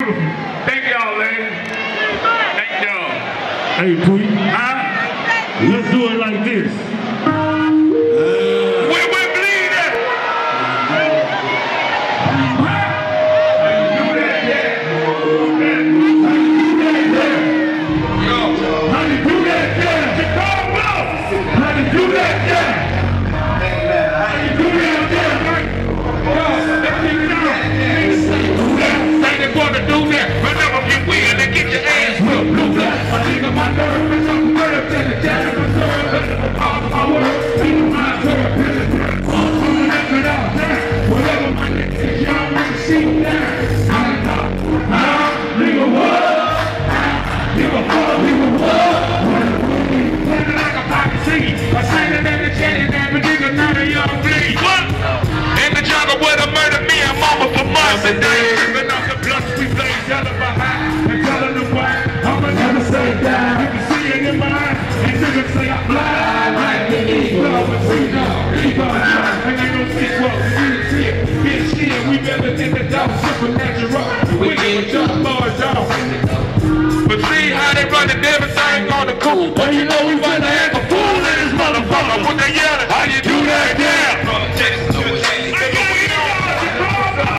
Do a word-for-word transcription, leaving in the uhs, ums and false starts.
Thank y'all, ladies. Thank y'all. Hey, Tweet. Huh? Let's do it like this. Uh, Where we bleeding? How you do that, yeah? Yo. How you do that, yeah? Chicago. How you do that, yeah? How you do that, yeah? Yo, let's keep it on. Say they wanna do that. Remember, you win and get your ass whipped. Blue black. I think of my nerve and I'm nerve and the jazz of my nerve. All my work, think of my nerve. I'm coming after that, whatever my niggas is, y'all want to see me now. I know, huh? Nigga, what? Nigga, what? Nigga, what? Playing like a pocket seed. I sang it at the chatty man, but nigga, not a young bleed. What? In the jungle where they murder me and mama for months and days. Living off the blunts we blaze, yelling behind and telling them why. I'ma never say down. You can see it in my eyes. And niggas say I'm blind. Like the eagle, but we know. Eagle, and ain't no six walk. We didn't see it. Bitch, shit, we better get the dog supernatural. We get jump bars off. But see how they running everything on the cool. Well, you know we